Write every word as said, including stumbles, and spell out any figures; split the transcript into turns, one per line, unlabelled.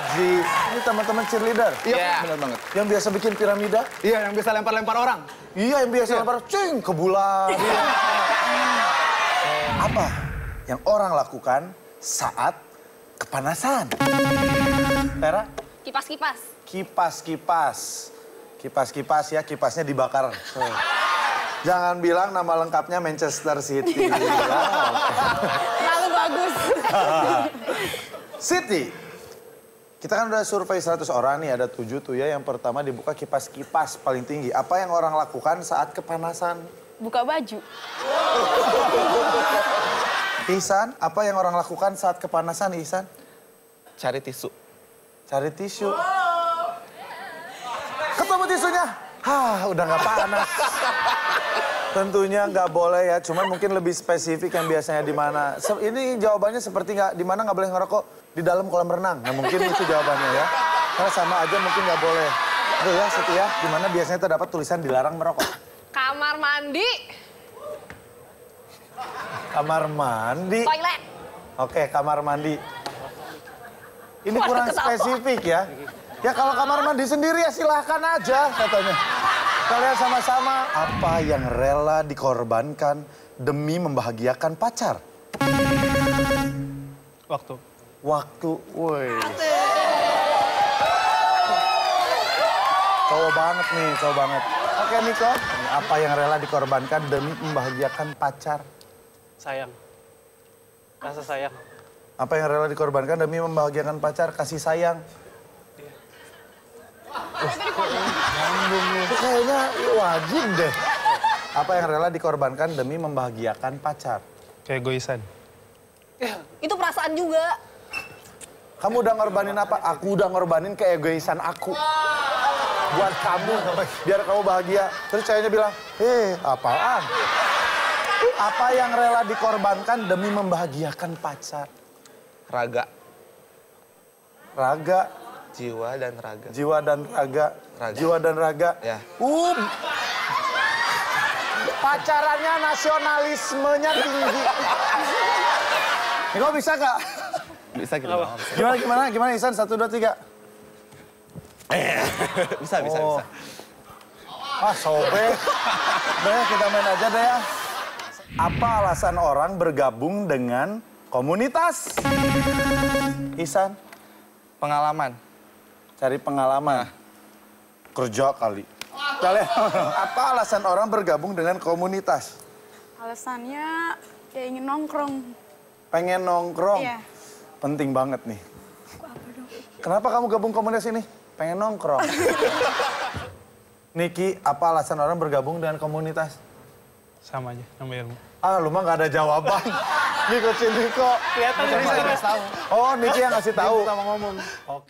Wajib. Ini teman-teman cheerleader?
Iya, yeah. Benar banget.
Yang biasa bikin piramida?
Iya, yang bisa lempar-lempar orang.
Iya, yang biasa yeah. lempar, cing, ke bulan. Iya. Apa yang orang lakukan saat kepanasan? Tera?
Kipas-kipas.
Kipas-kipas. Kipas-kipas ya, kipasnya dibakar. Tuh. Jangan bilang nama lengkapnya Manchester City.
Terlalu bagus.
Siti, kita kan udah survei seratus orang nih, ada tujuh tuh ya. Yang pertama dibuka kipas-kipas paling tinggi. Apa yang orang lakukan saat kepanasan?
Buka baju.
Ihsan, apa yang orang lakukan saat kepanasan, Ihsan?
Cari tisu.
Cari tisu. Ketemu tisunya? Hah, udah nggak panas. Tentunya nggak boleh ya, cuman mungkin lebih spesifik yang biasanya di mana. Ini jawabannya seperti nggak di mana nggak boleh ngerokok di dalam kolam renang. Nah mungkin itu jawabannya ya. Karena sama aja mungkin nggak boleh. Tuh ya, Setia, di mana biasanya terdapat tulisan dilarang merokok.
Kamar mandi.
Kamar mandi.
Toilet.
Oke, kamar mandi. Ini kurang spesifik ya. Ya kalau kamar mandi sendiri ya silahkan aja katanya. Kalian sama-sama, apa yang rela dikorbankan demi membahagiakan pacar?
Waktu.
Waktu, woi. Cowok banget nih, cowok banget. Oke Niko, apa yang rela dikorbankan demi membahagiakan pacar?
Sayang. Rasa sayang.
Apa yang rela dikorbankan demi membahagiakan pacar? Kasih sayang. Itu kayaknya wajib deh. Apa yang rela dikorbankan demi membahagiakan pacar?
Keegoisan.
Itu perasaan juga.
Kamu udah ngorbanin apa? Aku udah ngorbanin keegoisan aku. Buat kamu, biar kamu bahagia. Terus ceweknya bilang, eh apaan? Apa yang rela dikorbankan demi membahagiakan pacar?
Raga.
Raga.
Jiwa dan raga.
Jiwa dan raga.
Raga.
Jiwa dan raga.
Ya.
Um. Pacarannya nasionalismenya tinggi. Niko bisa gak?
Bisa gitu.
Gimana, gimana, gimana Ihsan? Satu, dua, tiga.
Bisa, bisa,
Oh.
bisa.
Ah, sobek. Deh, kita main aja deh ya. Apa alasan orang bergabung dengan komunitas? Ihsan?
Pengalaman.
Cari pengalaman. Kerja kali. Kalian, apa alasan orang bergabung dengan komunitas?
Alasannya ya ingin nongkrong.
Pengen nongkrong?
Iya.
Penting banget nih.
Apa dong?
Kenapa kamu gabung komunitas ini? Pengen nongkrong. Niki, apa alasan orang bergabung dengan komunitas?
Sama aja, nambah ilmu.
Ah, lu mah nggak ada jawaban. Niko Cindiko.
Kelihatan dari saya tahu.
Oh, Niki yang ngasih tahu.
Sama ngomong.
Oke.